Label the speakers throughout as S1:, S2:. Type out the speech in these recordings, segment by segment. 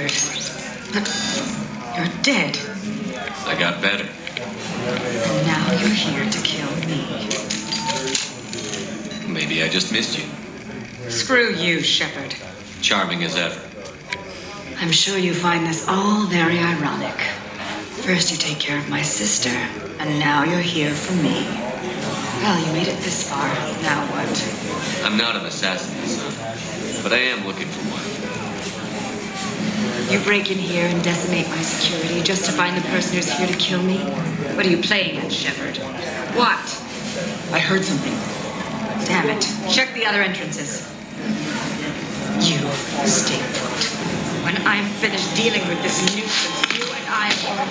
S1: Shepard. But you're dead.
S2: I got better.
S1: And now you're here to kill me.
S2: Maybe I just missed you.
S1: Screw you, Shepard.
S2: Charming as ever.
S1: I'm sure you find this all very ironic. First you take care of my sister, and now you're here for me. Well, you made it this far. Now what?
S2: I'm not an assassin, son, but I am looking for one.
S1: You break in here and decimate my security just to find the person who's here to kill me? What are you playing at, Shepard? What?
S3: I heard something.
S1: Damn it. Check the other entrances. You stay put. When I'm finished dealing with this nuisance, you and I won't.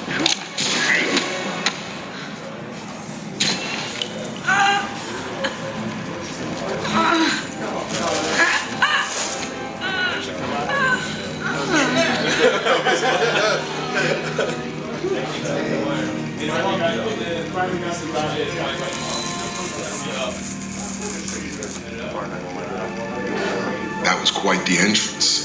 S4: That was quite the entrance.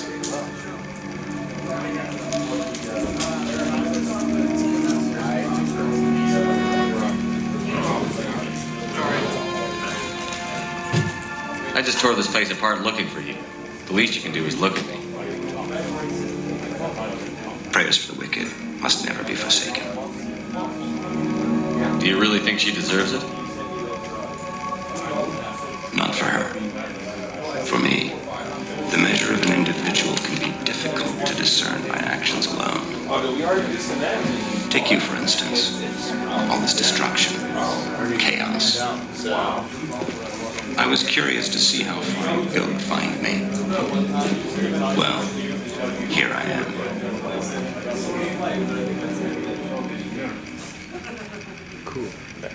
S2: I just tore this place apart looking for you. The least you can do is look at me.
S5: Prayers for the wicked must never be forsaken.
S2: Do you really think she deserves it?
S5: Not for her. For me, the measure of an individual can be difficult to discern by actions alone. Take you, for instance. All this destruction, chaos. I was curious to see how far you'd go to find me. Well, here I am.
S6: Cool.